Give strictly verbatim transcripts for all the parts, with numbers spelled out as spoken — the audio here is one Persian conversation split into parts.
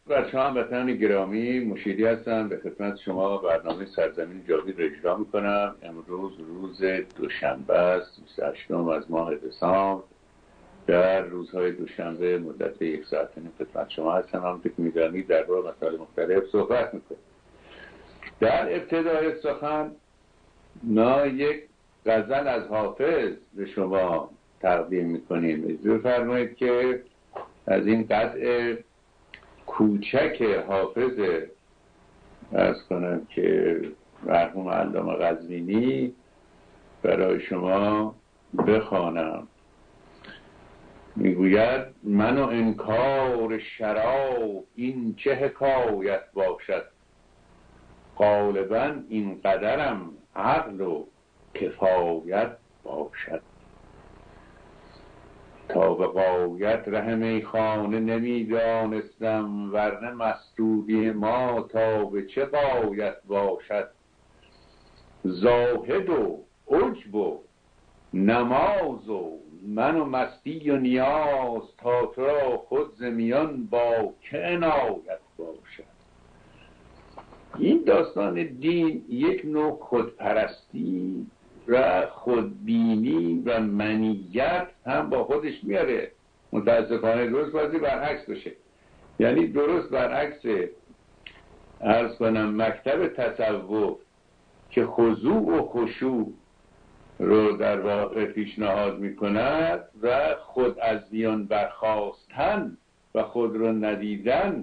بر شما هموطنان گرامی، مشیری هستم. به خدمت شما برنامه سرزمین جاوید را اجرا میکنم. امروز روز دوشنبه است، بیست و هشتم از ماه دسامبر. در روزهای دوشنبه مدت یک ساعت نیم خدمت شما هستم. هم که میدانید در راه مسائل مختلف صحبت میکنم. در ابتدای سخن ما یک غزل از حافظ به شما تقدیم میکنیم. اجازه فرمایید که از این قطع کوچک حافظ عرض کنم که مرحوم علامه قزوینی برای شما بخوانم. میگوید: من و انکار شراب این چه حکایت باشد، غالبا این قدرم عقل و کفایت باشد. تا به غایت ره میخانه نمیدانستم، ورنه مسجودی ما تا به چه غایت باشد. زاهد و عجب و نماز و من و مستی و نیاز، تا تو را خود ز میان با که عنایت باشد. این داستان دین یک نوع خودپرستی و خودبینی و منیت هم با خودش میاره. متاسفانه درست بازی برعکس بشه، یعنی درست برعکس عرض کنم مکتب تصوف که خضوع و خشوع رو در واقع پیشنهاد میکند و خود از میان برخاستن و خود رو ندیدن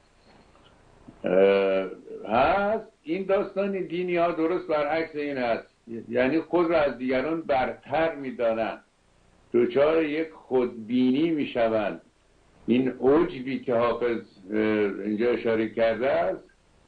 هست. این داستان دینی ها درست برعکس این است، یعنی خود را از دیگران برتر می‌دانند، دچار یک خودبینی می‌شوند. این عجبی که حافظ اینجا اشاره کرده است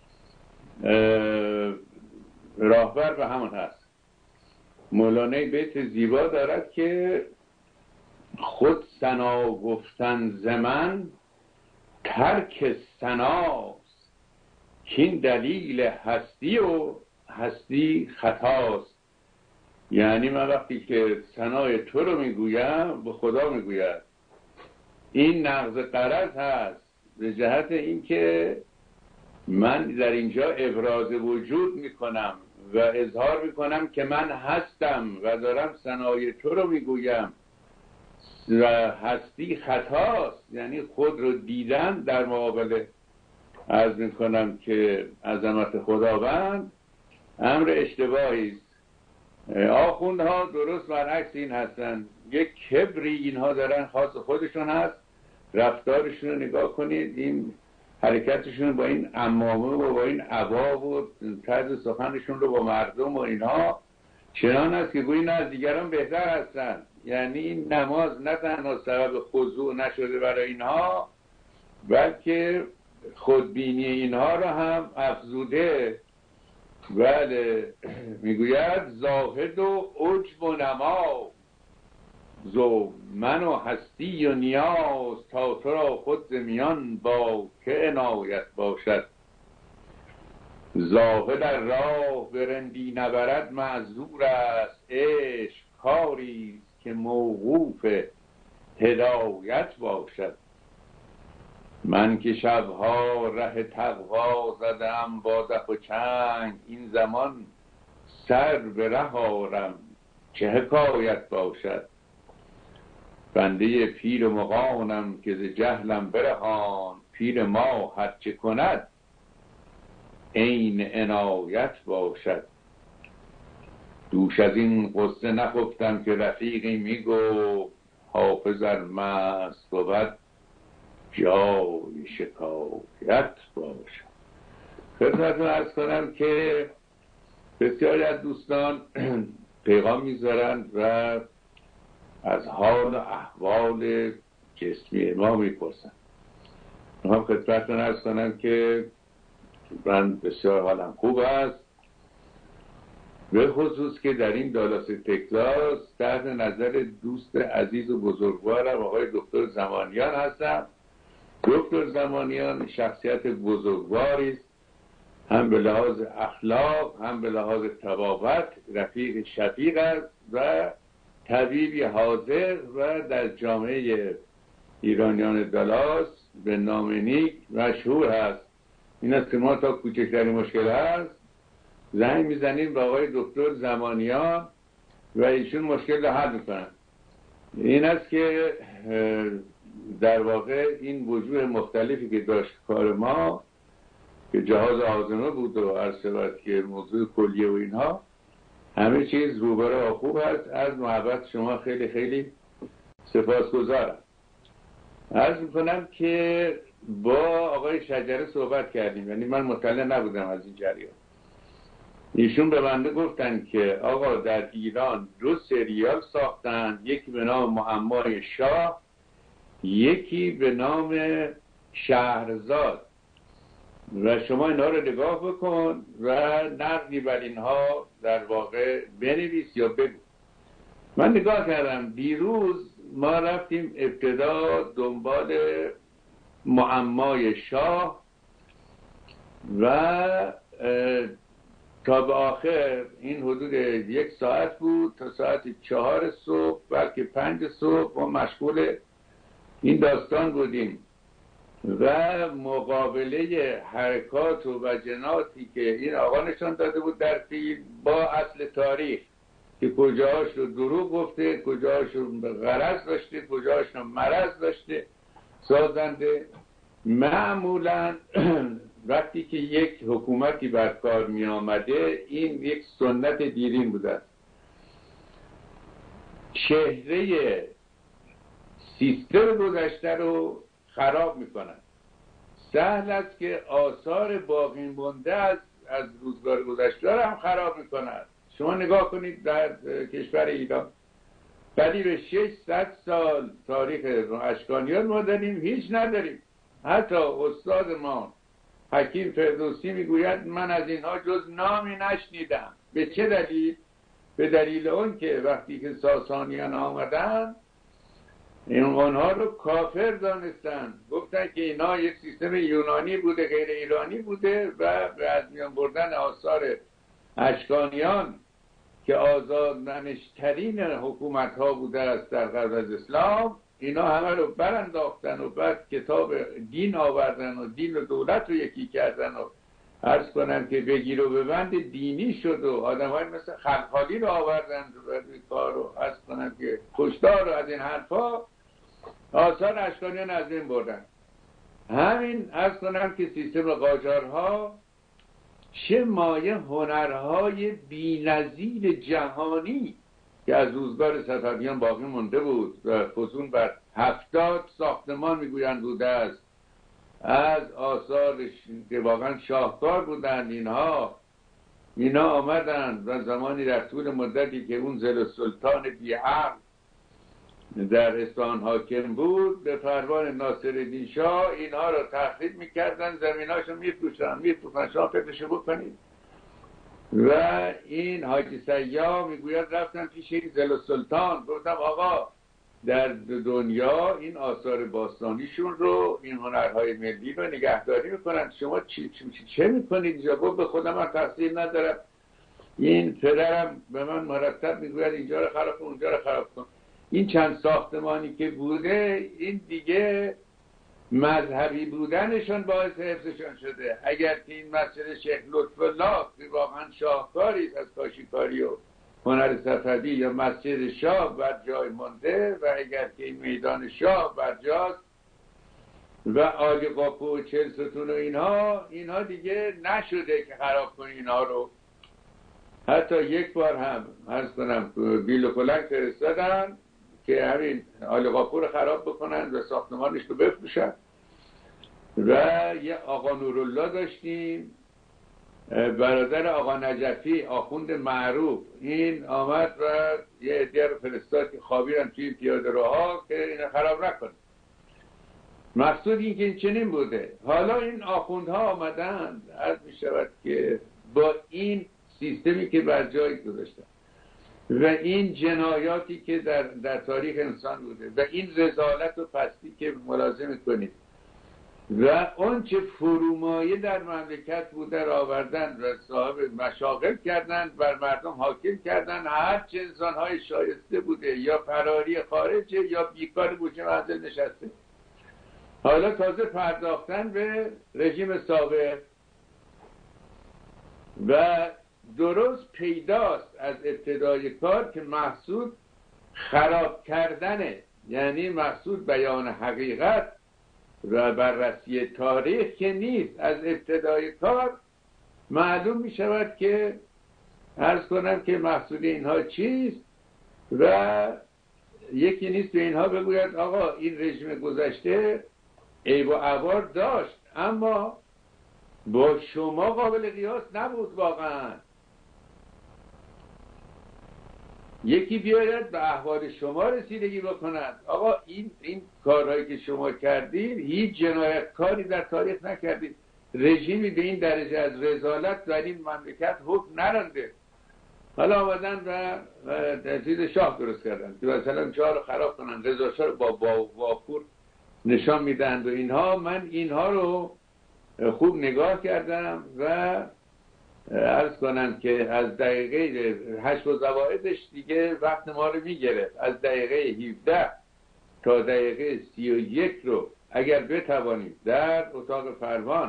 راهبر به همون هست. مولانا بیت زیبا دارد که خود ثنا گفتن ز من ترک ثناست، کین دلیل هستی و هستی خطاست. یعنی من وقتی که ثنای تو رو میگویم به خدا میگوید، این نقض غرض هست به جهت اینکه من در اینجا ابراز وجود میکنم و اظهار میکنم که من هستم و دارم ثنای تو رو میگویم و هستی خطاست، یعنی خود رو دیدن در مقابل عرض میکنم که عظمت خداوند امر اشتباهی است. آخوندها درست برعکس این هستن، یک کبری اینها دارن خاص خودشون هست. رفتارشون رو نگاه کنید، این حرکتشون با این عمامه و با این عبا و طرز سخنشون رو با مردم و اینها چنان است که گویی نه از دیگران بهتر هستن. یعنی این نماز نه تنها سبب خضوع نشده برای اینها، بلکه خودبینی اینها رو هم افزوده. بله، میگوید زاهد و عجب و نماز، زو من و هستی و نیاز، تا تو را خود ز میان با که عنایت باشد. زاهد در راه برندی نبرد معذور است، عشق کاری که موقوف هدایت باشد. من که شبها ره تقوا زدم با دف و چنگ، این زمان سر به ره آرم چه حکایت باشد. بنده پیر مغانم که ز جهلم برهان، پیر ما هرچه کند عین عنایت باشد. دوش از این قصه نخفتم که رفیقی میگفت، حافظ ار مست بود جای شکایت باشد. خدمتتون عرض کنم که بسیاری از دوستان پیغام میذارند و از حال و احوال جسمی ما میپرسند. من خدمتتون عرض کنم که من بسیار حالم خوب است، به خصوص که در این دالاس تگزاس تحت نظر دوست عزیز و بزرگوارم آقای دکتر زمانیان هستم. دکتر زمانیان شخصیت بزرگواری است، هم به لحاظ اخلاق هم به لحاظ طبابت رفیق شفیق است و طبیبی حاضر و در جامعه ایرانیان دالاس به نام نیک مشهور هست. این است که ما تا کوچکترین مشکل هست زنگ میزنیم به آقای دکتر زمانیان و ایشون مشکل رو حل میکنن. این است که در واقع این وجوه مختلفی که داشت کار ما که جهاز آزمه بود و عرض شود که موضوع کلیه و اینها، همه چیز روبرو خوب هست. از محبت شما خیلی خیلی سپاسگزارم. عرض میکنم که با آقای شجره صحبت کردیم، یعنی من مطلع نبودم از این جریان. ایشون به بنده گفتن که آقا در ایران دو سریال ساختن، یکی به نام معمای شاه، یکی به نام شهرزاد، و شما اینها رو نگاه بکن و نقدی بر اینها در واقع بنویس یا بگو. من نگاه کردم. دیروز ما رفتیم ابتدا دنبال معمای شاه و تا به آخر این حدود یک ساعت بود، تا ساعت چهار صبح بلکه پنج صبح ما مشغول این داستان بودیم و مقابله حرکات و وجناتی که این آقا نشان داده بود در فیلم با اصل تاریخ که کجاهاش رو دروغ گفته، کجاهاش رو غرض داشته، کجاهاش رو مرض داشته سازنده. معمولا وقتی که یک حکومتی بر کار می آمده این یک سنت دیرین بوده، چهره سیستم گذشته رو خراب می کنند. سهل است که آثار باقی مانده از از روزگار گذشته رو هم خراب می کنند. شما نگاه کنید در کشور ایران قریب ششصد سال تاریخ اشکانیان ما داریم، هیچ نداریم. حتی استاد ما حکیم فردوسی میگوید من از اینها جز نامی نشنیدم. به چه دلیل؟ به دلیل اون که وقتی که ساسانیان آمدن این اونها رو کافر دانستن، گفتن که اینا یک سیستم یونانی بوده، غیر ایرانی بوده و به از میان بردن آثار اشکانیان که آزادمنشترین حکومت ها بوده است در قبل از اسلام، اینا همه رو برانداختن و بعد کتاب دین آوردن و دین و دولت رو یکی کردن و عرض کنم که بگیر و ببند دینی شد و آدم های مثل خلخالی رو آوردن و کار رو عرض کنم که کشتار رو از این حرفا آثار اشکانیان از این بردن. همین عرض کنم که سیستم قاجارها چه مایه هنرهای بی‌نظیر جهانی که از روزگار صفویان باقی مونده بود و فزون بر هفتاد ساختمان میگویند بوده است، از آثار که واقعا شاهکار بودند. اینها اینا آمدند و زمانی در طول مدتی که اون زل سلطان بی‌عقل در اصفهان حاکم بود به فرمان ناصرالدین شاه اینها رو تخریب میکردن، زمیناشو میفروشن میفروشن شما فکرشو بکنید. و این حاجی سیاه میگوید رفتن پیش این زل سلطان، گفتم آقا در دنیا این آثار باستانیشون رو، این هنرهای ملی رو نگهداری میکنن، شما چی چی چه میکنید اینجا؟ گفت به خودم من تقصیر ندارم، این پدرم به من مرتب میگوید اینجا رو خراب کن اونجا رو خراب کن. این چند ساختمانی که بوده این دیگه مذهبی بودنشون باعث حفظشون شده. اگر که این مسجد شیخ لطف‌الله که واقعا شاهکاری است از کاشیکاری و هنر صفوی یا مسجد شاه بر جای مانده و اگر که این میدان شاه بر جاست و آل قاپو و چهل ستون و اینها اینها دیگه نشده که خراب کنی اینها رو. حتی یک بار هم عرض کنم بیل و کلنگ فرستادن که همین آل قاپو رو خراب بکنن و ساختمانش رو بفروشن. و یه آقا نورالله داشتیم برادر آقا نجفی آخوند معروف، این آمد و یه عده رو فرستاد که خوابیدن توی پیاده روها که اینو خراب نکنه. مقصود این که این چنین بوده. حالا این آخوندها آمدن عرض می شود که با این سیستمی که بر جای گذاشتن و این جنایاتی که در, در تاریخ انسان بوده و این رذالت و پستی که ملاحظه میکنید و اون چه فرومایه در مملکت بوده را آوردن و صاحب مشاغل کردن، بر مردم حاکم کردن. هر چه انسانهای شایسته بوده یا فراری خارجه یا بیکار گوشه منزل نشسته حالا تازه پرداختن به رژیم سابق و درست پیداست از ابتدای کار که مقصود خراب کردنه، یعنی مقصود بیان حقیقت و بررسی تاریخ که نیست. از ابتدای کار معلوم می شود که عرض کنم که مقصود اینها چیست و یکی نیست به اینها بگوید آقا این رژیم گذشته عیب و عوار داشت اما با شما قابل قیاس نبود. واقعا یکی بیاید به احوال شما رسیدگی بکند. آقا این این کارهایی که شما کردید هیچ جنایتکاری در تاریخ نکردید. رژیمی به این درجه از رذالت در این مملکت حکم نرانده. حالا آمدن و چیز شاه درست کردن که مثلا شاه رو خراب کنن، رضا شاه رو با واپور نشان میدهند و اینها. من اینها رو خوب نگاه کردم و عرض کنم که از دقیقه هشت و زوایدش دیگه وقت ما رو میگرفت. از دقیقه هفده تا دقیقه سی و یک رو اگر بتوانید در اتاق فرمان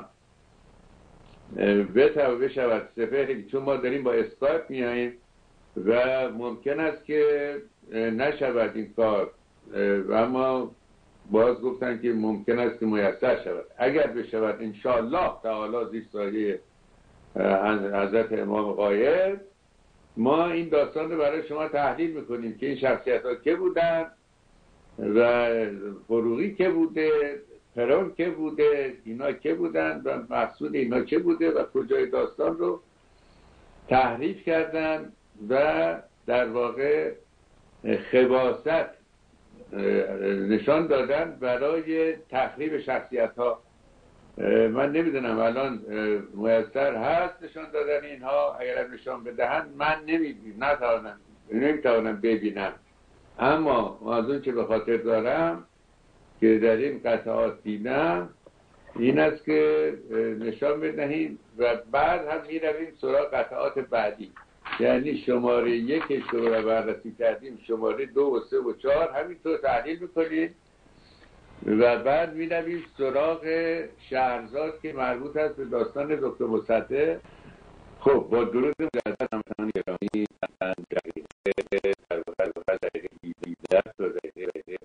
بتوانید بشود سپهری، چون ما داریم با اسکایپ میاییم و ممکن است که نشود این کار و اما باز گفتن که ممکن است که میسر شود. اگر بشود انشاءالله تعالی زیر سایه حضرت امام غایب ما این داستان رو برای شما تحلیل میکنیم که این شخصیت ها که بودن و فروغی که بوده، پرون که بوده، اینا که بودن و مقصود اینا که بوده و کجای داستان رو تحریف کردن و در واقع خباثت نشان دادن برای تخریب شخصیت ها. من نمیدونم الان میسر هست نشان دادن اینها، اگر نشان بدهن من نمیدونم، نتوانم نمیتوانم ببینم، اما از اون که به خاطر دارم که در این قطعات دیدم این است که نشان بدهیم و بعد هم میرویم سراغ قطعات بعدی. یعنی شماره یک رو بررسی کردیم، شماره دو و سه و چهار همینطور تحلیل میکنیم و بعد میرویم سراغ شهرزاد که مربوط است به داستان دکتر مصدق. خب با درود مجدد همچنان گرامی دقیقه در واقع دقیقه بیده تا دقیقه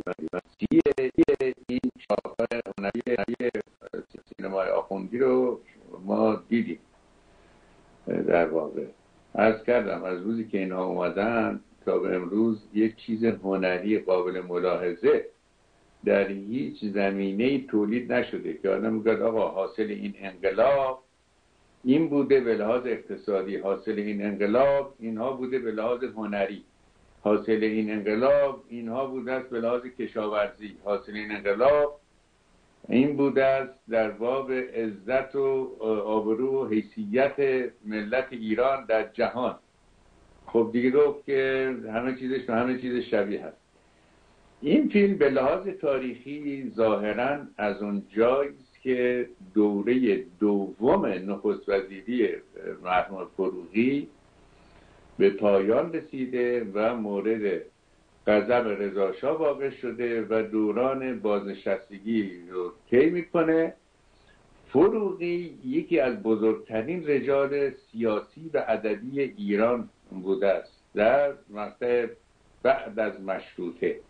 این چاپای هنری سینمای آخوندی رو ما دیدیم. در واقع عرض کردم از روزی که اینها اومدن تا به امروز یک چیز هنری قابل ملاحظه در هیچ زمینه‌ای تولید نشده که آدم میگه آقا حاصل این انقلاب این بوده به لحاظ اقتصادی، حاصل این انقلاب اینها بوده به لحاظ هنری، حاصل این انقلاب اینها بوده است به لحاظ کشاورزی، حاصل این انقلاب این بوده است در باب عزت و آبرو و حیثیت ملت ایران در جهان. خب دیگه گفت که همه چیزش به همه چیز شبیه هست. این فیلم به لحاظ تاریخی ظاهراً از اون جایی است که دوره دوم نخست وزیری مرحوم فروغی به پایان رسیده و مورد غضب رضا شاه واقع شده و دوران بازنشستگی رو طی میکنه. فروغی یکی از بزرگترین رجال سیاسی و ادبی ایران بوده است در مقطع بعد از مشروطه.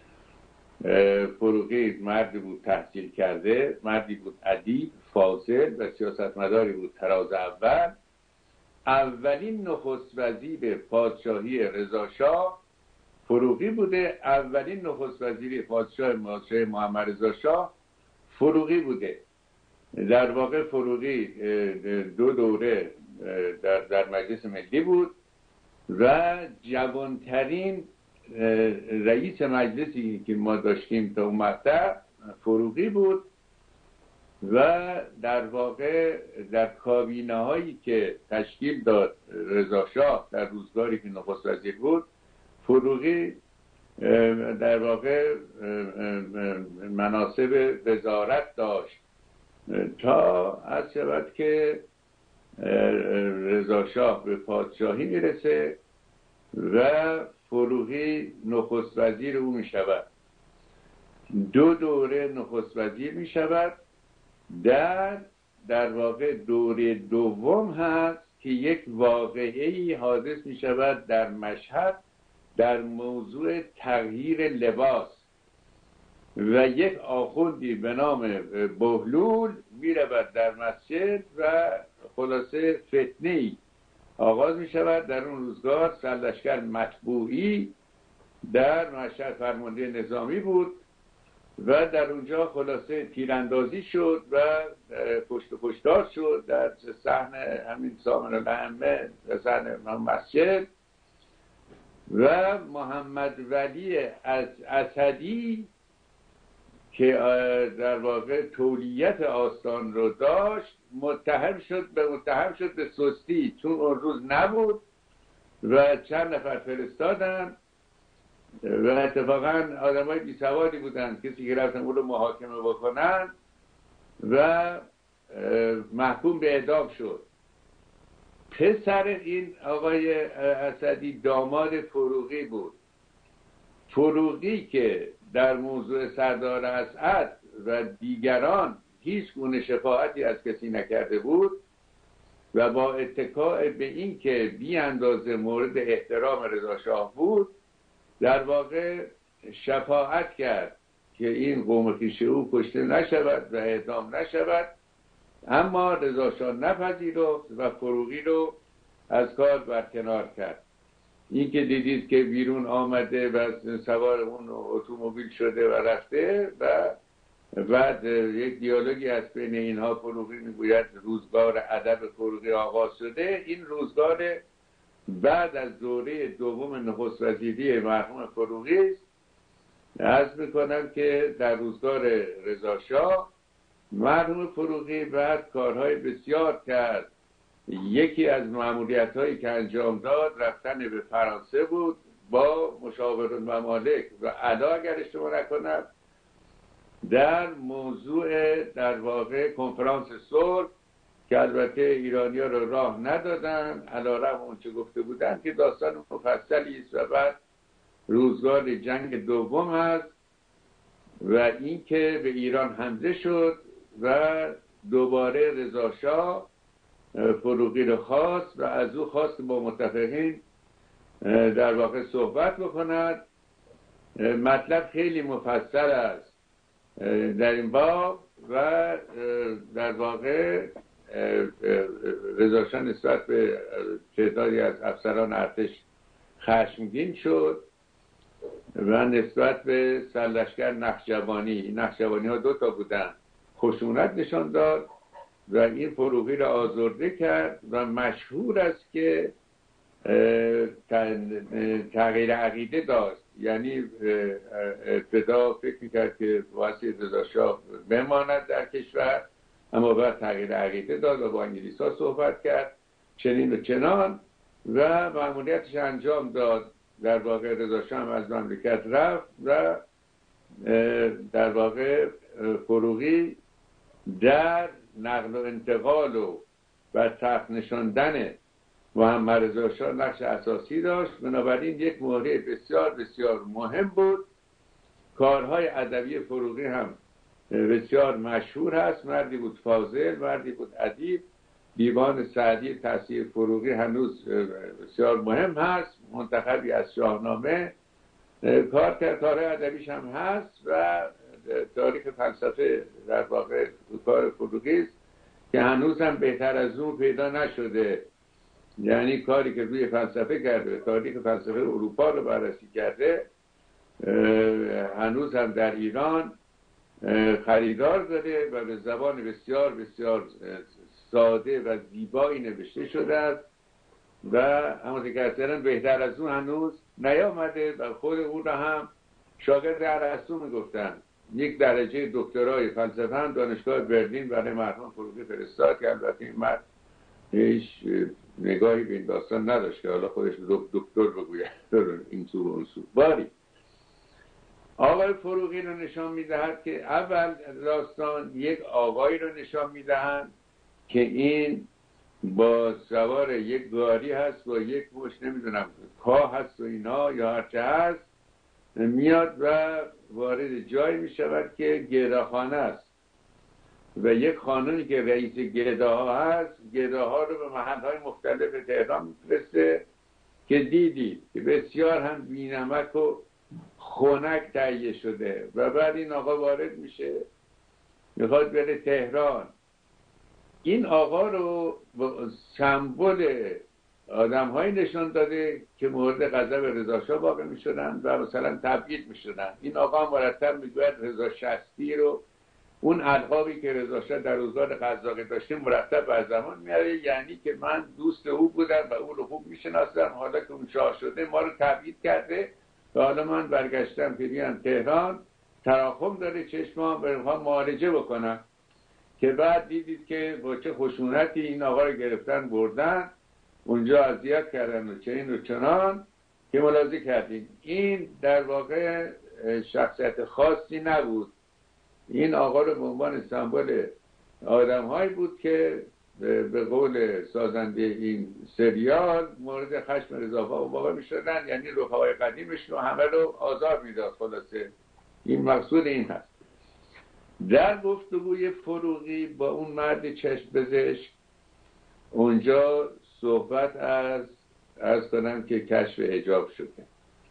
فروغی مردی بود تحصیل کرده، مردی بود ادیب فاضل و سیاستمداری بود طراز اول. اولین نخست وزیر پادشاهی رضا شاه فروغی بوده. اولین نخست وزیر پادشاه محمد رضا شاه فروغی بوده. در واقع فروغی دو دوره در, در مجلس ملی بود و جوانترین رئیس مجلسی که ما داشتیم تا اون مقطع فروغی بود و در واقع در کابینه هایی که تشکیل داد رضا شاه در روزگاری که نخست وزیر بود فروغی در واقع مناصب وزارت داشت تا از شود که رضا شاه به پادشاهی میرسه و فروغی نخست وزیر او می شود. دو دوره نخست وزیر می شود. در در واقع دوره دوم هست که یک واقعه‌ای حادث می شود در مشهد در موضوع تغییر لباس و یک آخوندی به نام بهلول می رود در مسجد و خلاصه فتنه‌ای آغاز می شود. در اون روزگار سرلشکر مطبوعی در مشهد فرمانده نظامی بود و در اونجا خلاصه تیراندازی شد و پشت و کشتار شد در صحن همین سامن الائمه و صحن مسجد. و محمد ولی از اسدی که در واقع تولیت آستان رو داشت متهم شد به متهم شد به سستی، چون اون روز نبود و چند نفر فرستادن و اتفاقا آدمای بی سوادی بودن، کسی که رفتن اون رو محاکمه بکنن و محکوم به اعدام شد. پسر این آقای اسدی داماد فروغی بود. فروغی که در موضوع سردار اسعد و دیگران هیچ گونه شفاعتی از کسی نکرده بود و با اتکاء به این که بی اندازه مورد احترام رضا شاه بود، در واقع شفاعت کرد که این قوم خویش او کشته نشود و اعدام نشود، اما رضا شاه نپذیرفت و فروغی رو از کار برکنار کرد. این که دیدید که بیرون آمده و سوار اون اتومبیل شده و رفته و بعد یک دیالوگی از بین اینها، فروغی میگوید روزگار ادب فروغی آغاز شده. این روزگار بعد از دوره دوم نخست وزیری مرحوم فروغی است. عرض میکنم که در روزگار رضا شاه مرحوم فروغی بعد کارهای بسیار کرد. یکی از مأموریت هایی که انجام داد رفتن به فرانسه بود با مشاور الممالک و علا اگر اشتباه نکنم در موضوع در واقع کنفرانس صلح که البته ایرانی ها رو راه ندادن علیرغم اون چه گفته بودن که داستان مفصلی است. و بعد روزگار جنگ دوم هست و این که به ایران حمله شد و دوباره رضا شاه فروغی رو خواست و از او خواست با متفقین در واقع صحبت بکند. مطلب خیلی مفصل است در این باب و در واقع رضا شاه نسبت به تعدادی از افسران ارتش خشمگین شد و نسبت به سرلشکر نخجوانی، نخجوانی ها دو تا بودن، خشونت نشان داد و این فروغی را آزرده کرد و مشهور است که تغییر عقیده داشت. یعنی ابتدا فکر میکرد که واسه رضا شاه بماند در کشور، اما بعد تغییر عقیده داد و با انگلیس ها صحبت کرد چنین و چنان و مأموریتش انجام داد. در واقع رضا شاه از مملکت رفت و در واقع فروغی در نقل و انتقال و و تخت نشاندن محمد رضا شاه نقش اساسی داشت. بنابراین یک موضوع بسیار بسیار مهم بود. کارهای ادبی فروغی هم بسیار مشهور هست. مردی بود فاضل، مردی بود ادیب. دیوان سعدی تأثیر فروغی هنوز بسیار مهم هست، منتخبی از شاهنامه کار کرد. کارهای ادبیش هم هست و تاریخ فلسفه در واقع کار فروغی است که هنوز هم بهتر از اون پیدا نشده. یعنی کاری که روی فلسفه کرده، تاریخ فلسفه اروپا رو بررسی کرده، هنوز هم در ایران خریدار داره و به زبان بسیار بسیار ساده و زیبایی نوشته شده است و همونطور که اصلا بهتر از اون هنوز نیامده و خود اون را هم شاگرد ارسطو میگفتن. یک درجه دکترای فلسفه هم دانشگاه برلین برای مرحوم فروغی فرستاد که البته این مرد هیچ نگاهی به این داستان نداشت که حالا خودش دکتر بگوید این سو و اون سو. باری آقای فروغی رو نشان میدهد که اول داستان یک آقایی رو نشان میدهند که این با سوار یک گاری هست با یک مش نمیدونم کاه هست و اینا یا هرچه هست، میاد و وارد جایی می شود که گداخانه است و یک خانومی که رئیس گداها هست گداها رو به محلهای مختلف تهران میفرسته که دیدید که بسیار هم بی‌نمک و خنک تهیه شده و بعد این آقا وارد میشه میخواد بره تهران. این آقا رو سمبل آدم هایی نشان داده که مورد غضب رضاشاه واقع می شدن و مثلا تبعید می شدن. این آقا مرتب میگوید رضا شصتی رو، اون القابی که رضاشاه در روزگار قزاقی داشته مرتب بر زمان میاره، یعنی که من دوست او بودم و او رو خوب میشناسم، حالا که اون شاه شده ما رو تبعید کرده و حالا من برگشتم که بیام تهران، تراخم داره چشمام و میخوام معالجه بکنم. که بعد دیدید که با چه خشونتی این آقا رو گرفتن بردن اونجا اذیت کردن و چنین و چنان که ملاحظه کردیم. این در واقع شخصیت خاصی نبود. این آقا رو به عنوان سمبل آدم هایی بود که به قول سازنده این سریال مورد خشم رضاشاه واقع می شدن، یعنی رفقای قدیمش رو همه رو آزار میداد. خلاصه این مقصود این هست. در گفتگوی فروغی با اون مرد چشم پزشک اونجا صحبت از از کنم که کشف حجاب شده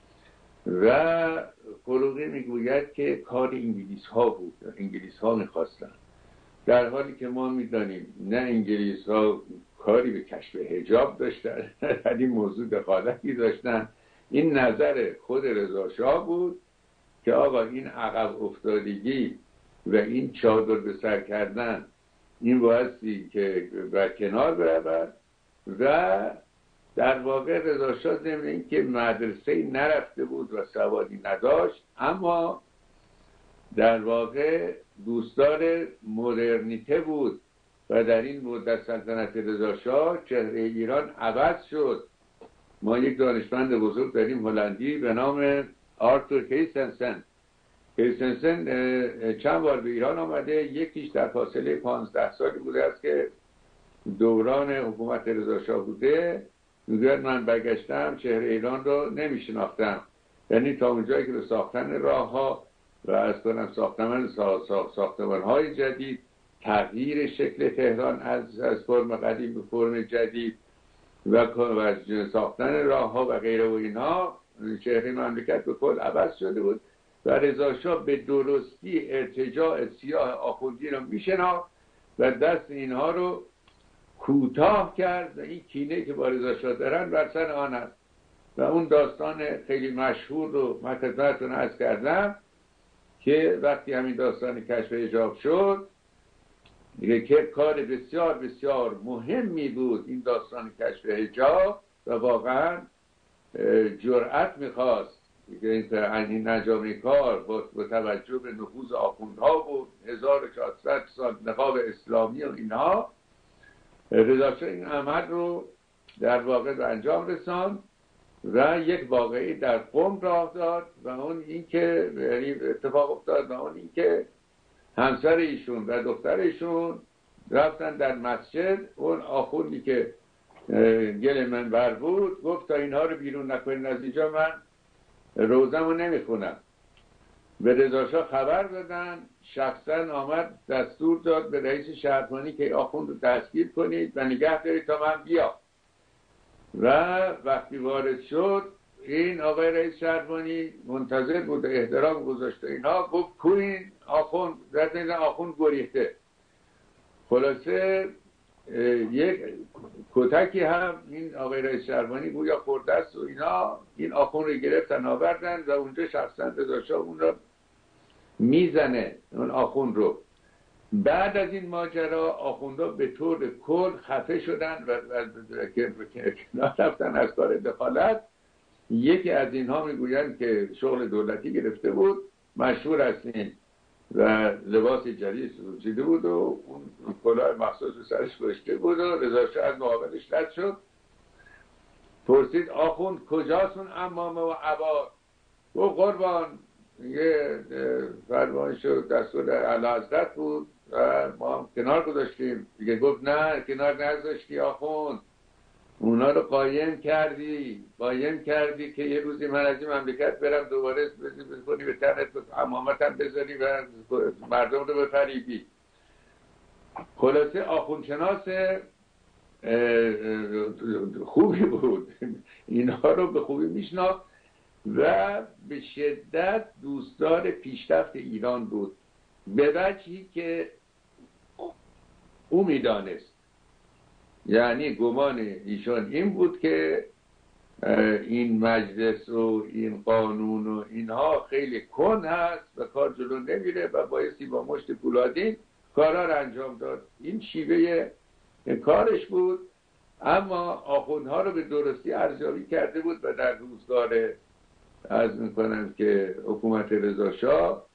و فروغی میگوید که کار انگلیس ها بود، انگلیس ها میخواستن، در حالی که ما میدانیم نه انگلیس ها کاری به کشف حجاب داشتن در این موضوع دخالتی داشتن. این نظر خود رضاشاه بود که آقا این عقب افتادگی و این چادر به سر کردن این بایستی که بر کنار برود و در واقع رضاشاه ضمن این که مدرسه نرفته بود و سوادی نداشت اما در واقع دوستدار مدرنیته بود و در این مدت سلطنت رضاشاه چهره ایران عوض شد. ما یک دانشمند بزرگ داریم هلندی به نام آرتور کریستنسن. کریستنسن چند بار به ایران آمده، یکیش در فاصله پانزده سالی بوده است که دوران حکومت رضاشاه بوده. میگوید من برگشتم چهره ایران رو نمیشناختم، یعنی تا اونجایی که به ساختن راه ها و از کنم ساختمان ساختمان های جدید، تغییر شکل تهران از از فرم قدیم به فرم جدید و ساختن راه ها و غیره و اینها، چهره مملکت به کل عوض شده بود و رضاشاه به درستی ارتجاع سیاه آخوندی رو میشناخت و دست اینها رو کوتاه کرد و این کینه که با رضاشاه دارن بر سر آن است. و اون داستان خیلی مشهور رو من خدمتتون عرض کردم که وقتی همین داستان کشف حجاب شد دیگه که کار بسیار بسیار مهمی بود این داستان کشف حجاب و واقعا جرأت میخواست که این انجام کار با توجه به نفوذ آخوندها و هزار و چهارصد سال نقاب اسلامی و اینها، رضاشاه این عمل رو در واقع به انجام رساند و یک واقعی در قم راه داد و اون این که اتفاق افتاد و اون این که همسر ایشون و دختر ایشون رفتن در مسجد. اون آخوندی که گل منبر بود گفت تا اینها رو بیرون نکنین از اینجا من روزم رو نمیخونم. به رضاشاه خبر دادن، شخصا آمد دستور داد به رئیس شهربانی که آخوند رو دستگیر کنید و نگه دارید تا من بیا. و وقتی وارد شد این آقای رئیس شهربانی منتظر بود، احترام گذاشته اینها، گفت کوین آخوند، در این آخوند گریخته. خلاصه یک کتکی هم این آقای رئیس شهربانی گویا خورده است و اینا، این آخوند رو گرفتن آوردن و اونجا شخصا رضاشاه اون رو میزنه، اون آخوند رو. بعد از این ماجرا آخوندها به طور کل خفه شدن و کنار رفتن از کار دخالت. یکی از اینها میگویند که شغل دولتی گرفته بود، مشهور هستین و لباس جدید پوشیده بود و اون کلاه مخصوص به سرش گذاشته بود و رضاشاه از مقابلش رد شد. پرسید آخوند کجاست اون عمامه و عبا؟ و قربان یه فرمان شد دستور اعلیحضرت بود و ما هم کنار گذاشتیم. دیگه گفت نه کنار نگذاشتی آخوند، اونا رو قایم کردی قایم کردی که یه روزی من از این مملکت برم دوباره بکنی به تنت امامتم بذاری و مردم رو بفریبی. خلاصه آخوندشناس خوبی بود، اینها رو به خوبی میشناخت و به شدت دوستدار پیشرفت ایران بود، به وجهی که او میدانست، یعنی گمان ایشان این بود که این مجلس و این قانون و اینها خیلی کن هست و کار جلو نمیره و بایستی با مشت پولادین کارا رو انجام داد. این شیوه کارش بود. اما آخوندها رو به درستی ارزیابی کرده بود و در روزگار عرض میکنم که حکومت رضا شاه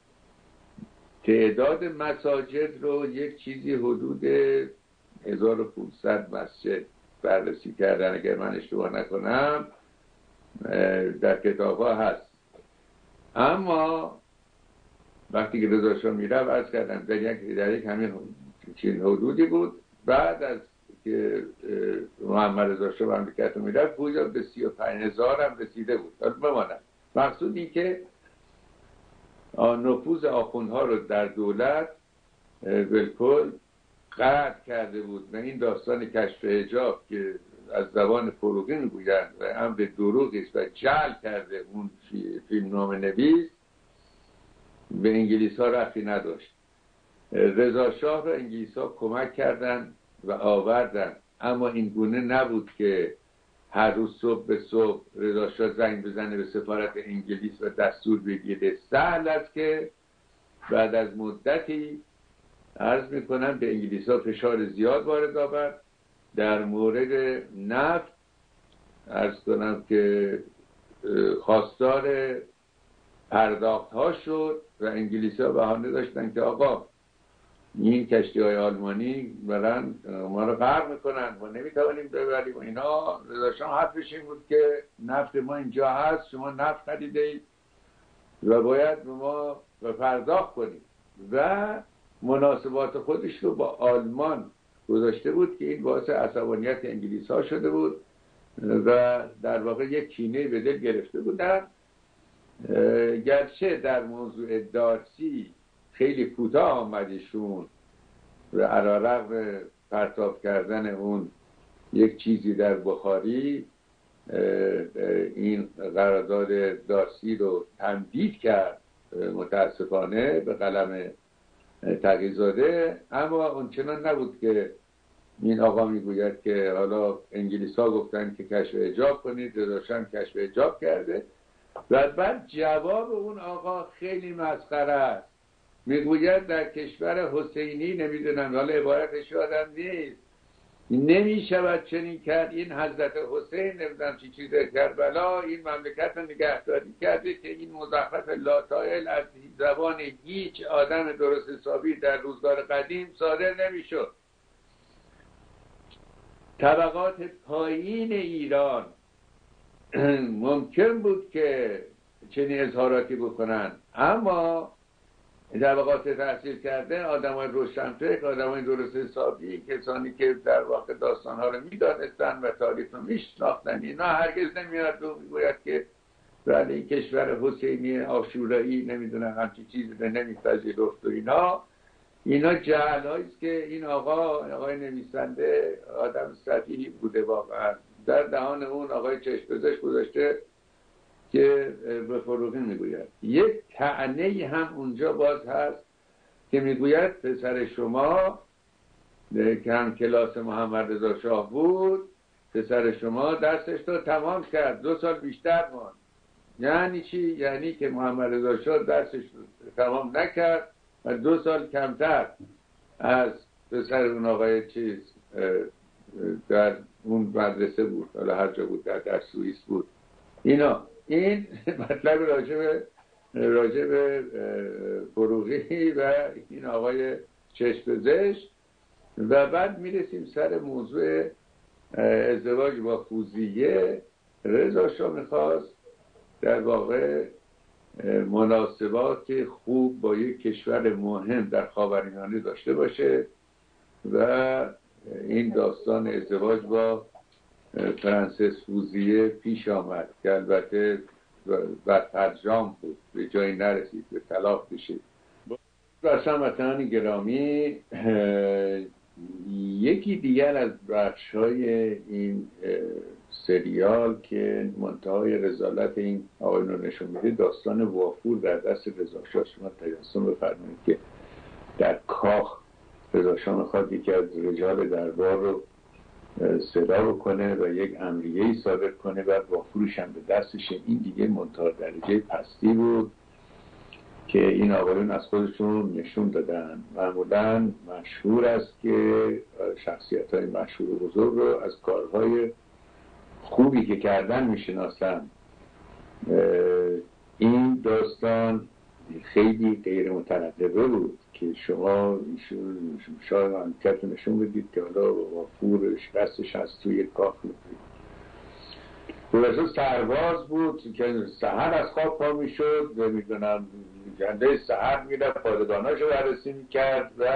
تعداد مساجد رو یک چیزی حدود هزار و پانصد مسجد بررسی کردن اگر من اشتباه نکنم، در کتاب ها هست. اما وقتی که رضا شاه میره عرض کردم در یک در یک همین چین حدودی بود. بعد از که محمد رضا شاه به مملکت میرفت گویا به سی و پنج هزار هم رسیده بود. بماند مقصود این که نفوذ آخوندها رو در دولت بالکل قطع کرده بود و این داستان کشف حجاب که از زبان فروغی میگویند و امر دروغی است و جعل کرده اون فیلمنامه نویس به انگلیس ها رفتی نداشت. رضا شاه را انگلیس ها کمک کردند و آوردن، اما این گونه نبود که هر روز صبح به صبح رضا شاه زنگ بزنه به سفارت انگلیس و دستور بگیره. سهل است که بعد از مدتی عرض میکنم به انگلیس ها فشار زیاد وارد آورد در مورد نفت. عرض کنم که خواستار پرداخت ها شد و انگلیس ها بهانه داشتن که آقا این کشتی های آلمانی برن ما رو غرق میکنن، ما نمیتوانیم ببریم و اینا. رضا شاه حرفش این بود که نفت ما اینجا هست، شما نفت خریدید و باید به ما پرداخت کنید و مناسبات خودش رو با آلمان گذاشته بود که این باعث عصبانیت انگلیس ها شده بود و در واقع یک کینه به دل گرفته بودن. گرچه در موضوع دارسی خیلی کوتاه آمدیشون و علیرغم پرتاب کردن اون یک چیزی در بخاری این قرارداد دارسی رو تمدید کرد متاسفانه به قلم تقی‌زاده، اما اونچنان نبود که این آقا میگوید که حالا انگلیس ها گفتن که کشف حجاب کنید، رضا شاه کشف حجاب کرده و بعد جواب اون آقا خیلی مسخره است. میگوید در کشور حسینی نمیدونم، حالا عبارتش یادم نیست، نمیشود چنین کرد، این حضرت حسین نمیدونم چی چیز کربلا این مملکت رو نگهداری کرده که این مزخرف لاتائل از زبان هیچ آدم درست حسابی در روزگار قدیم صادر نمیشد. طبقات پایین ایران ممکن بود که چنین اظهاراتی بکنن، اما طبقات تحصیل کرده، آدمای روشنفکر، آدمای درست حسابی، کسانی که در واقع داستانها رو میدانستن و تاریخ رو میشناختن، اینا هرگز نمیاد و میگوید که بله این کشور حسینی آشورایی نمیدونم همچی چیزی رو نمیپذیرفت و اینا اینا جهل‌هایی است که این آقا آقای نویسنده آدم سطحی بوده واقعا. در دهان اون آقای چشم‌پزشک گذاشته که به فروغی میگوید. یک طعنه هم اونجا باز هست که میگوید پسر شما که هم کلاس محمد رضا شاه بود، پسر شما درسش رو تمام کرد، دو سال بیشتر ماند. یعنی چی؟ یعنی که محمد رضا شاه درسش رو تمام نکرد و دو سال کمتر از پسر اون آقای چیز در اون مدرسه بود، حالا هر جا بود، در, در سوئیس بود. اینا این مطلب راجب راجب فروغی و این آقای چشم‌پزشک. و بعد میرسیم سر موضوع ازدواج با فوزیه. رضا شاه میخواست در واقع مناسبات خوب با یک کشور مهم در خاورمیانه داشته باشه و این داستان ازدواج با فرانسیس فوزیه پیش آمد که البته بر فرجام بود، به جایی نرسید، به طلاق کشید. رسان وطنان گرامی، یکی دیگر از بخش‌های این سریال که منتهای رسالت این آقایون رو نشون میده، داستان وافور در دست رضا شاه. شما تجسم بفرمایید که در کاخ رضا شاه میخواد یکی از رجال دربار رو صدا بکنه و یک امریه‌ای صادر کنه و وافورش هم به دستشه. این دیگه منتها درجه پستی بود که این آقایون از خودشون نشون دادن. معمولا مشهور است که شخصیت‌های مشهور و بزرگ رو از کارهای خوبی که کردن میشناسن. این داستان خیلی غیر مترقبه بود که شما شاید انکت نشون بدید که حالا وافورش دستش از توی کاخ می‌کنید. بوده سرباز بود که سحر از خواب پا میشد و میدونم جنده سحر میره پادگاناشو بررسی میکرد و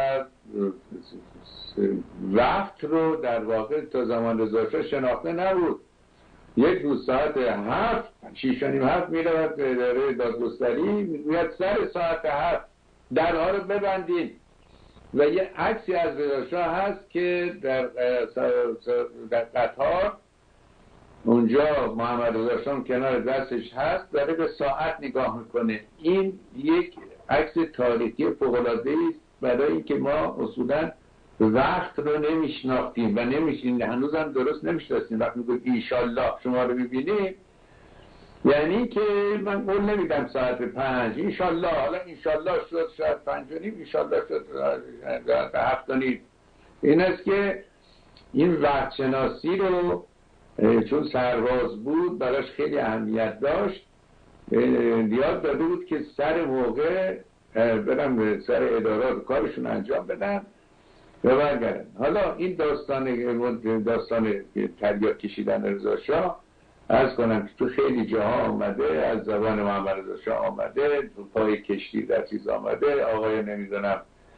وقت رو در واقع تا زمان رضا شاه شناخته نبود. یک روز ساعت هفت شیش و نیم هفت میره و اداره دادگستری میگوید سر ساعت هفت درها رو ببندین. و یه عکسی از رضا شاه هست که در در قطار اونجا محمد رضا شاه کنار دستش هست، داره به ساعت نگاه میکنه. این یک عکس تاریخی فوق‌العاده است برای اینکه ما اصولا وقت رو نمیشناختیم و نمیشین هنوز هم درست نمیشناختیم. وقتی میگم انشالله شما رو میبینیم یعنی که من قول نمیدم ساعت پنج انشالله، حالا انشالله شد شاید پنج و نیم، انشالله شد ساعت هفت و نیم. این است که این وقت شناسی رو چون سرباز بود براش خیلی اهمیت داشت، یاد داده بود که سر موقع برم سر ادارات کارشون انجام بدن و برگردن. حالا این داستان داستان تریاک کشیدن رضا شاه عرض کنم که تو خیلی جاها آمده، از زبان محمد رضا شاه آمده، تو پای کشتی در چیز آمده، آقای نمیدونم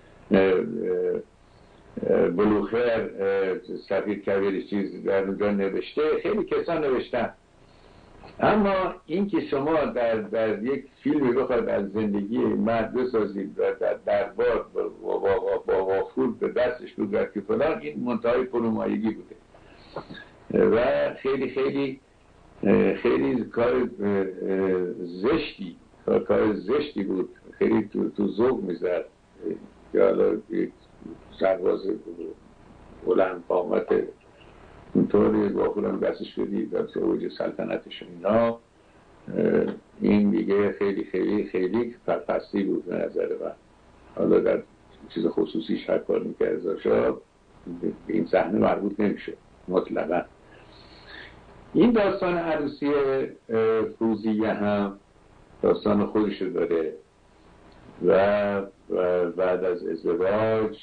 بلوخر سفیر کبیر چیز در اونجا نوشته، خیلی کسان نوشتن. اما این که شما در, در یک فیلمی بخواید از زندگی مرد بسازید و در دربار با وافور به دستش بگرد که فلان، این منتهای فرومایگی بوده و خیلی خیلی خیلی کار زشتی کار, کار زشتی بود. خیلی تو, تو ذوق میزد که حالا یک سرباز بلند قامت اونطوری وافورم دستش بدید در اوج سلطنتش اینا، این دیگه خیلی خیلی خیلی پستی بود به نظر من. حالا در چیز خصوصیش هر کار میکرد رضا شاه به این صحنه مربوط نمیشه مطلقا. این داستان عروسی فوزیه هم داستان خودشو داره و, و بعد از ازدواج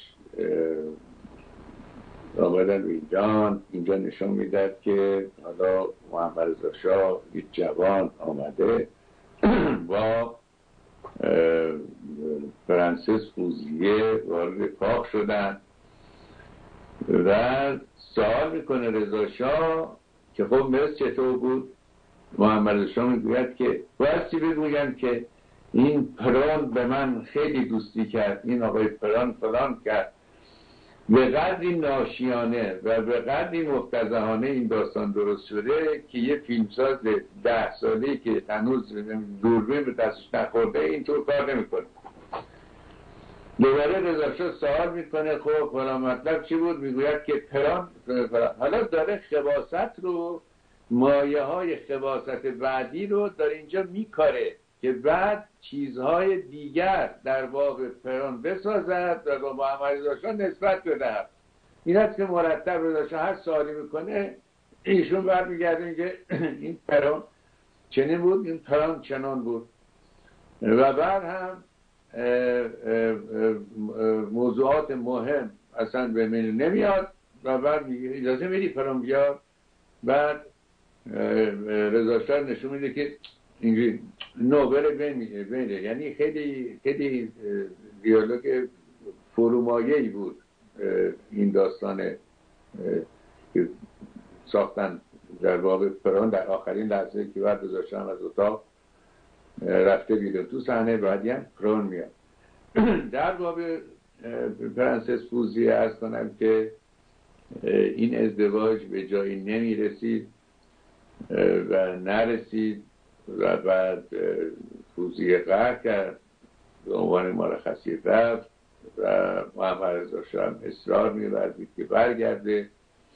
آمدن اینجا اینجا نشون میداد که حالا محمد رضا شاه یک جوان آمده با فرانسیس فوزیه وارد کاخ شدن و سوال میکنه رضا شاه که خب مصر چطور بود؟ محمد رضا شاه میگوید که بایستی بگویم که این پران به من خیلی دوستی کرد، این آقای پران فلان کرد. به قدری ناشیانه و به قدری مفتضحانه این داستان درست شده که یه فیلمساز ده ساله‌ای که هنوز دوربین به دستش نخورده اینطور کار نمی‌کنه. دوباره رضا شاه سوال میکنه خب فلان مطلب چی بود؟ میگوید که پران فلان. حالا داره خباثت رو، مایه های خباثت بعدی رو داره اینجا میکاره که بعد چیزهای دیگر در باب پران بسازد و با محمد رضا شاه نسبت بدهد. این است که مرتب رضا شاه هر سوالی میکنه ایشون برمیگرده میگه این پران چنین بود، این پران چنان بود و بعد هم موضوعات مهم اصلا به من نمیاد و بعد میگه اجازه میدی پران بیاد. بعد رضا شاه نشون میده که اینجوری نوبر بین بینه، یعنی خیلی خیلی دیالوگ فرومایه‌ای بود این داستان که ساختن در واقع پرون در آخرین لحظه که بعد گذاشتم از اتاق رفته بیرون تو صحنه بعدی هم پرون میاد. در واقع پرنسس فوزیه عرض کنم که این ازدواج به جایی نمی رسید و نرسید و بعد فوزیه قهر کرد به عنوان مرخصی رفت و محمد رضا شاه هم اصرار می‌ورزید که برگرده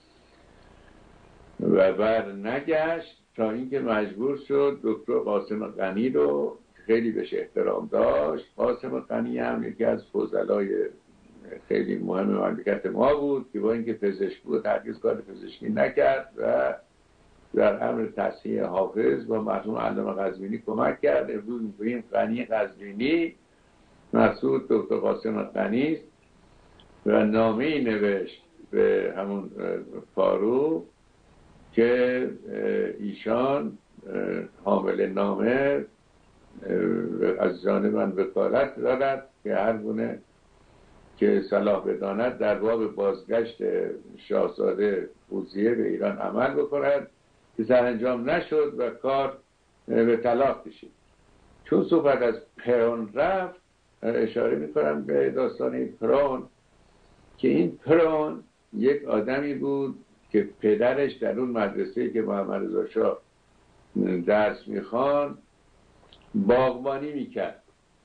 و بر نگشت تا اینکه مجبور شد دکتر قاسم غنی رو خیلی بهش احترام داشت. قاسم غنی هم یکی از فضلای خیلی مهم مملکت ما بود که با اینکه پزشک بود هرگز کار پزشکی نکرد و در امر تصحیح حافظ با مرحوم علامه قزوینی کمک کرد. امروز میگوییم غنی قزوینی، مقصود دکتر قاسم غنی است و نامه‌ای نوشت به همون فاروق که ایشان حامل نامه از جانب من وکالت دارد که هر گونه که صلاح بداند در باب بازگشت شاهزاده فوزیه به ایران عمل بکند که سرانجام نشد و کار به طلاق کشید. چون صحبت از پرون رفت اشاره میکنم به داستان این پرون که این پرون یک آدمی بود که پدرش در اون مدرسه‌ای که محمد رضا شاه درس میخوان باغبانی میکرد،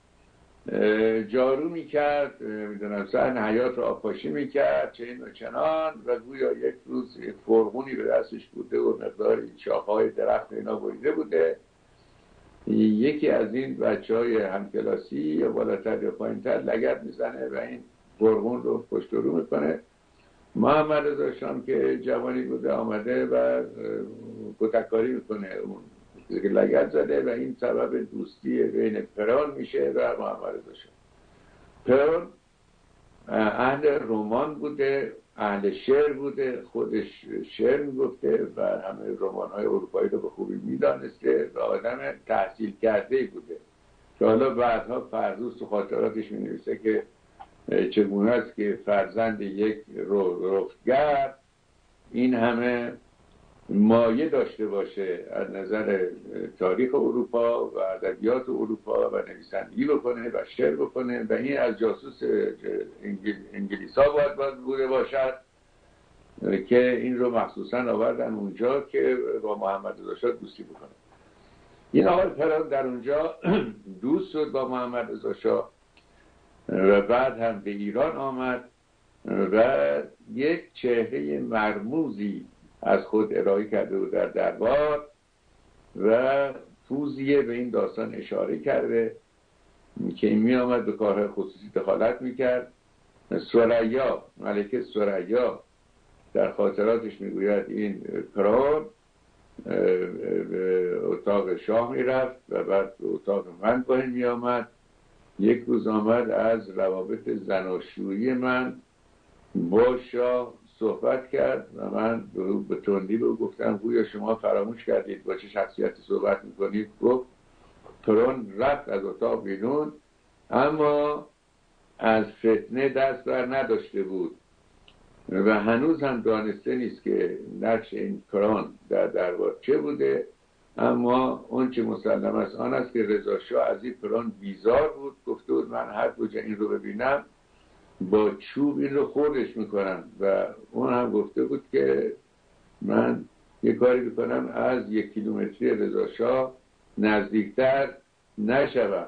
جارو میکرد، میدونم صحن حیات رو آبپاشی میکرد چنین و چنان و گویا یک روز یک فرغونی به دستش بوده و مقدار شاخه‌های درخت اینا بریده بوده. یکی از این بچه های همکلاسی یا بالاتر یا پایینتر لگد میزنه و این فرغون رو پشت رو میکنه. محمد رضا شاه که جوانی بوده آمده و کتککاری میکنه اون که لگد زده و این سبب دوستی بین پرون میشه و محمد رضا شاه. پرون اهل رمان بوده، اهل شعر بوده، خودش شعر میگفته و همه رمان‌های اروپایی رو به خوبی میدانسته و آدم تحصیل کرده بوده که حالا بعدها فردوس تو خاطراتش مینویسه که چگونه است که فرزند یک رفتگر این همه مایه داشته باشه از نظر تاریخ اروپا و ادبیات اروپا و نویسندگی بکنه و شعر بکنه و این از جاسوس انگلیس ها باید باید بوده باشد که این رو مخصوصا آوردن اونجا که با محمد رضا شاه دوستی بکنه. این آقای پرون در اونجا دوست شد با محمد رضا شاه و بعد هم به ایران آمد و یک چهره مرموزی از خود ارائه کرده بود در دربار و فوزیه به این داستان اشاره کرده که این می آمد به کارهای خصوصی دخالت می کرد. ثریا، ملکه ثریا در خاطراتش می گوید این پرون به اتاق شاه می رفت و بعد به اتاق من باید می آمد. یک روز آمد از روابط زناشویی من با شاه صحبت کرد و من به تندی به گفتم گویا شما فراموش کردید با چه شخصیتی صحبت میکنید. گفت پرون رفت از اتاق بیرون اما از فتنه دست بر نداشته بود و هنوز هم دانسته نیست که نقش این پرون در دربار چه بوده، اما اون چه مسلم است آن است که رضا شاه از این پرون بیزار بود. گفته بود من هر کجا این رو ببینم با چوب این رو خوردش میکنم و اون هم گفته بود که من یه کاری بکنم از یک کیلومتری رضا شاه نزدیکتر نشوم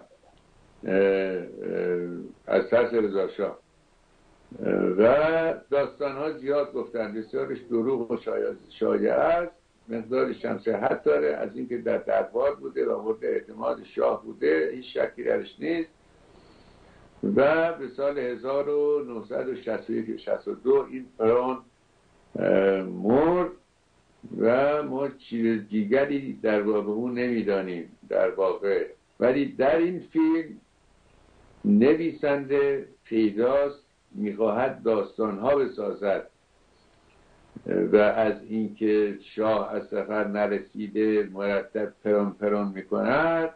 از ترس رضا شاه. و داستان ها زیاد گفتن، بسیارش دروغ و شایعه است، مقدارش هم صحت داره از اینکه در دربار بوده و مورد اعتماد شاه بوده، هیچ شکی درش نیست. و به سال هزار و نهصد و شصت و یک شصت و دو این پرون مرد و ما چیز دیگری در باب اون نمیدانیم در واقع. ولی در این فیلم نویسنده پیداست میخواهد داستانها بسازد و از اینکه شاه از سفر نرسیده مرتب پرون پرون میکند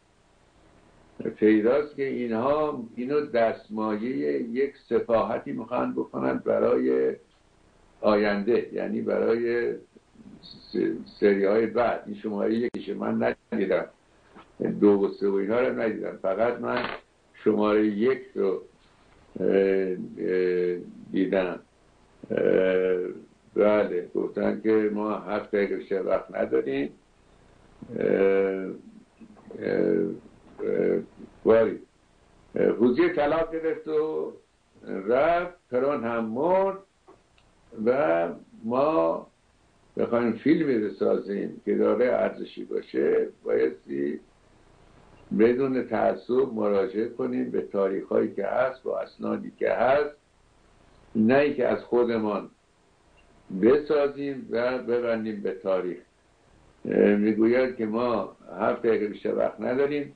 پیداست که اینها اینو دستمایه یک سفاحتی میخوان بکنند برای آینده، یعنی برای سری های بعد. این شماره یکیشه، من ندیدم دو و سه و اینها رو ندیدم، فقط من شماره یک رو دیدم. بله گفتن که ما هفت دقیقه بیشتر وقت نداریم. ولی حوزی طلاق گرفت و رفت، پرون هم مرد و ما بخوایم فیلمی بسازیم که داره ارزشی باشه بایستی بدون تعصب مراجعه کنیم به تاریخ هایی که هست، با اسنادی که هست، نه ای که از خودمان بسازیم و ببندیم به تاریخ. میگوید که ما هفت دقیقه بیشتر وقت نداریم،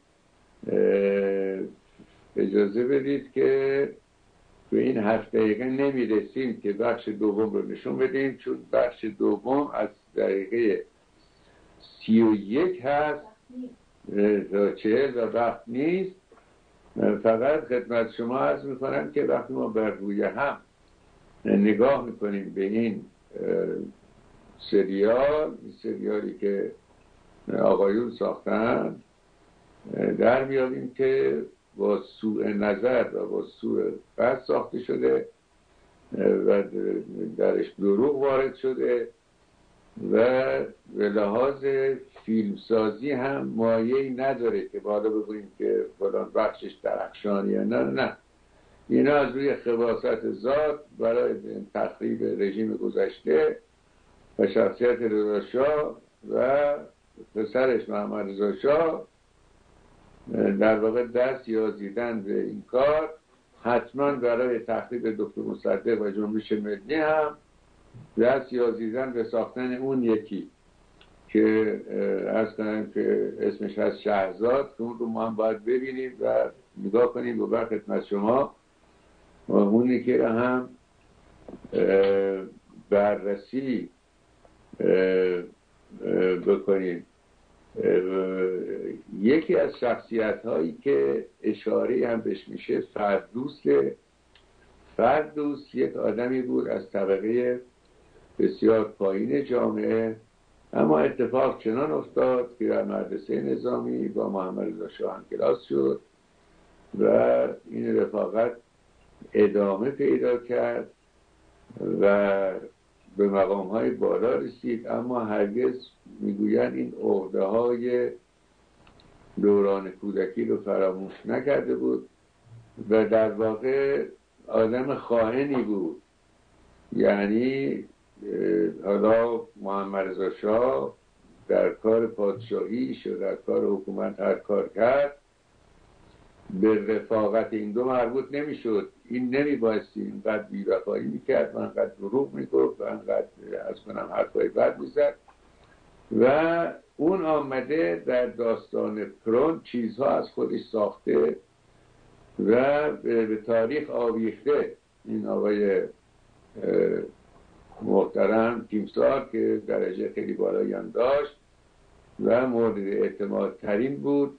اجازه بدید که به این هفت دقیقه نمیرسیم که بخش دوم رو نشون بدیم، چون بخش دوم از دقیقه سی و یک هست تا چهل و وقت نیست. فقط خدمت شما عرض میکنم که وقتی ما بر روی هم نگاه میکنیم به این سریال، این سریالی که آقایون ساختن، در میابیم که با سوء نظر و با سوء قصد ساخته شده و درش دروغ وارد شده و به لحاظ فیلمسازی هم مایه‌ای نداره که بالا بگوییم که فلان بخشش درخشانیه. نه نه، اینا از روی خباثت ذات برای تخریب رژیم گذشته و شخصیت رضا شاه و پسرش محمد رضا شاه در واقع دست یازیدن به این کار. حتما برای تخریب دکتر مصدق و جنبش ملی هم دست یازیدن به ساختن اون یکی که عرض کنم که اسمش هست شهرزاد، که اون رو ما هم باید ببینیم و نگاه کنیم و بر خدمت شما و اونی که هم بررسی بکنیم. یکی از شخصیت هایی که اشاره هم بهش میشه فردوس. فردوس یک آدمی بود از طبقه بسیار پایین جامعه، اما اتفاق چنان افتاد که در مدرسه نظامی با محمد رضا شاه هم کلاس شد و این رفاقت ادامه پیدا کرد و به مقام های بالا رسید، اما هرگز میگویند این عقده های دوران کودکی رو فراموش نکرده بود و در واقع آدم خائنی بود. یعنی حالا محمد رضا شاه در کار پادشاهیش و در کار حکومت هر کار کرد، به رفاقت این دو مربوط نمیشد. این نمیبایستی اینقدر بی‌وفایی میکرد و اینقدر دروغ میگفت و اینقدر از کنم حرفای بد میزد و اون آمده در داستان پرون چیزها از خودش ساخته و به تاریخ آویخته. این آقای محترم تیمسار که درجه خیلی بالایی هم داشت و مورد اعتماد ترین بود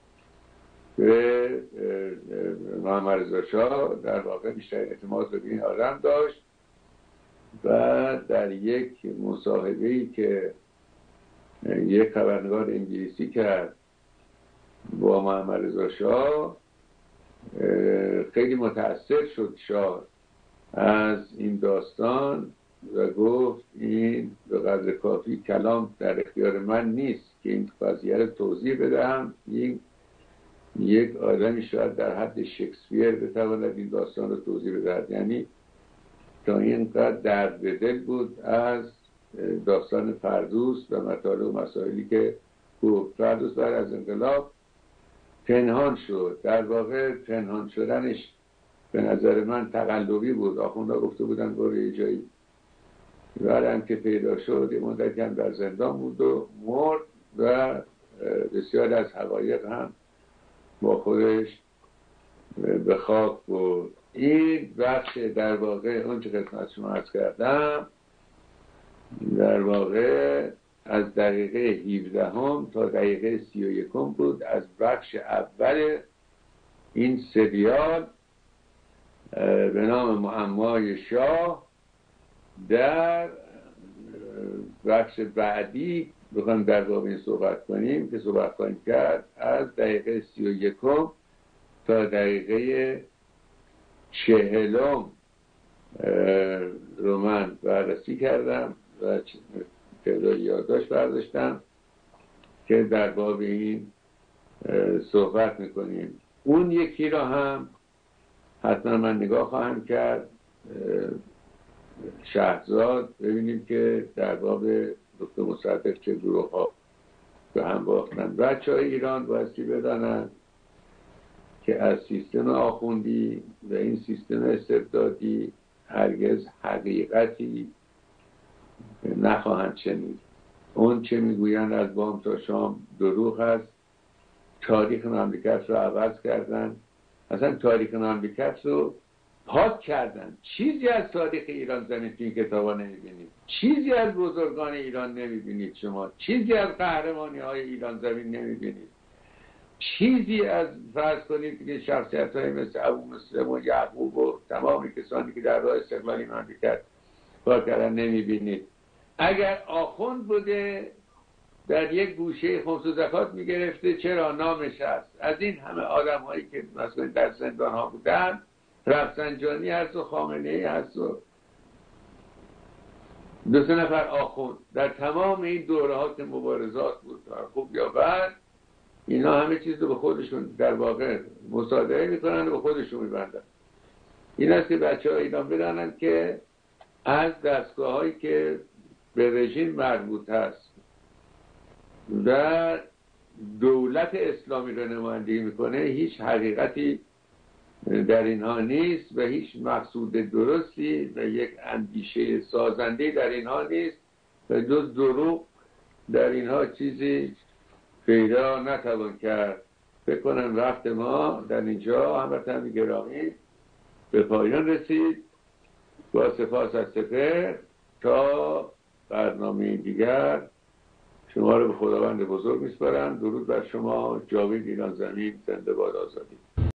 به محمد رضا شاه، در واقع بیشتر اعتماد به این آدم داشت و در یک مصاحبه‌ای که یک خبرنگار انگلیسی کرد با محمد رضا شاه، خیلی متأثر شد شاه از این داستان و گفت این به قدر کافی کلام در اختیار من نیست که این قضیه رو توضیح بدهم. این یک آدمی شاید در حد شکسپیر بتواند این داستان رو توضیح بدهد. یعنی تا اینقدر درد به دل بود از داستان فردوس و مطالب و مسائلی که گفت. فردوس بعد از انقلاب پنهان شد. در واقع پنهان شدنش به نظر من تقلبی بود. آخونده گفته بودن برو یه جایی، بعدم که پیدا شد یه مدتی هم در زندان بود و مرد و بسیار از حقایق هم با خودش به خاک بود. این بخش در واقع اون چه خدمت شما عرض کردم در واقع از دقیقه هفده هم تا دقیقه سی و یکم بود از بخش اول این سریال به نام معمای شاه در بخش بعدی بخوایم در باب این صحبت کنیم که صحبت خواهیم کرد از دقیقه سی و یکم تا دقیقه چهلم رو من بررسی کردم و تعداد یادداشت برداشتم که در باب این صحبت میکنیم. اون یکی را هم حتما من نگاه خواهم کرد، شهرزاد، ببینیم که در باب دکتر مصدق چه گروه ها به هم باختن. بچه های ایران بایستی بدانند که از سیستم آخوندی و این سیستم استبدادی هرگز حقیقتی نخواهند شنید. اون چه میگویند از بام تا شام دروغ است. تاریخ مملکت رو عوض کردن، اصلا تاریخ مملکت رو پاک کردن. چیزی از تاریخ ایران زمین تو این کتابا نمیبینید، چیزی از بزرگان ایران نمیبینید، شما چیزی از قهرمانی های ایران زمین نمیبینید، چیزی از فرض کنید که شخصیت های مثل ابو مسلم و یعقوب و تمام کسانی که در راه استقلال مملکت کار کردن نمیبینید. اگر آخوند بوده در یک گوشه خمس و زکات میگرفته، چرا نامش هست. از این همه آدم هایی که مثلا در زندان ها بودن، رفسنجانی هست و خامنه ای هست و دو سه نفر آخوند در تمام این دوره ها که مبارزات بود، خوب یا بد، اینا همه چیز رو به خودشون در واقع مصادره میکنن و به خودشون میبندن. این است که بچه ها ایران بدانند که از دستگاه هایی که به رژیم مربوط هست و دولت اسلامی رو نمایندگی میکنه، هیچ حقیقتی در اینها نیست و هیچ مقصود درستی و یک اندیشه سازنده در اینها نیست و جز دروغ در اینها چیزی پیدا نتوان کرد. فکر کنم وقت ما در اینجا هموطنان گرامی به پایان رسید. با سپاس از سپهر تا برنامه دیگر شما رو به خداوند بزرگ میسپارم. درود بر شما. جاوید ایران زمین. زنده باد آزادی.